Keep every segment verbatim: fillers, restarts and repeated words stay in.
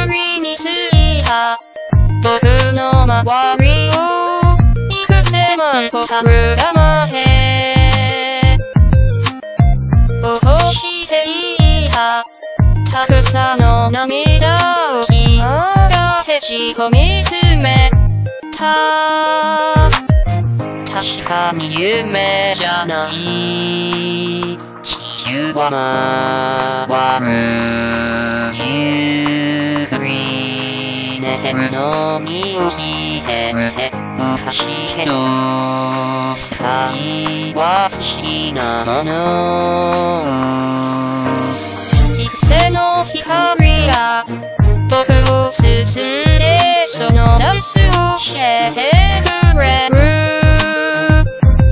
りに過ぎた僕の周りを幾千万個たぶらまへ落としていたたくさんの涙をひがへしこみつめた確かに夢じゃない地球は回るゆっくり寝てるのに起きてるっておかしいけどスカイは不思議なもの幾千の光が僕を進んでそのダンスをしてくれる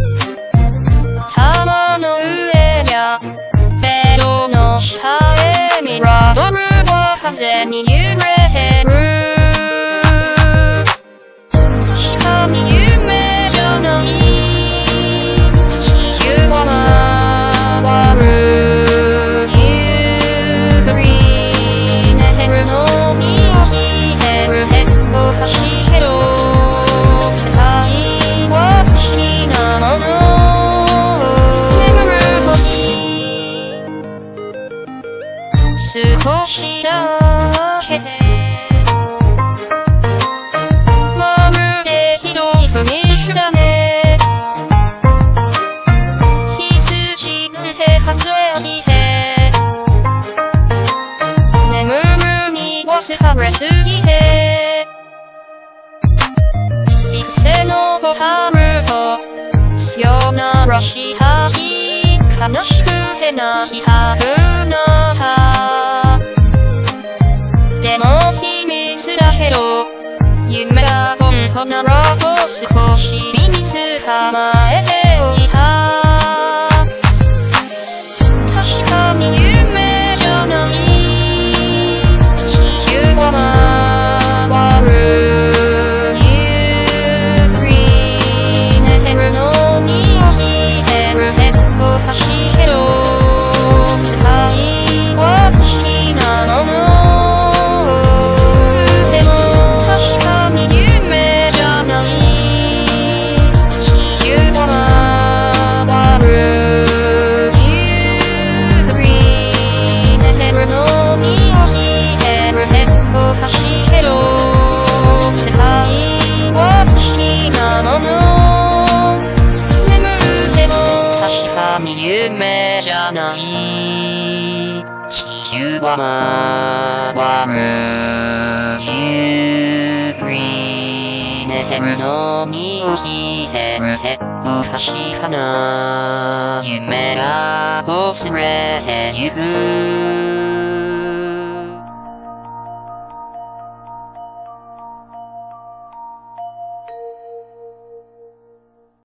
頭の上やベッドの下へミラドルは風に揺れてる確かに夢じゃない地球は回るゆっくり寝てるのに起きてるっておかしいけど世界は不思議なもの少しだけまるでひどい不眠種だね羊って数えきて眠るには疲れすぎて幾千のホタルと潮鳴らした日悲しくて泣きたくなったでも秘密だけど夢が本当ならと少し身に捕まえておいた確かに夢じゃない地球は回るゆっくり寝てるのに起きてるっておかしいけど世界は不思議なものでも確かに夢じゃない地球は回るゆっくり寝てるのに起きてるっておかしいけど世界は不思議なもの眠っても確かに夢じゃない地球は回るゆっくり寝てるのに起きてるっておかしいかな夢が忘れてゆく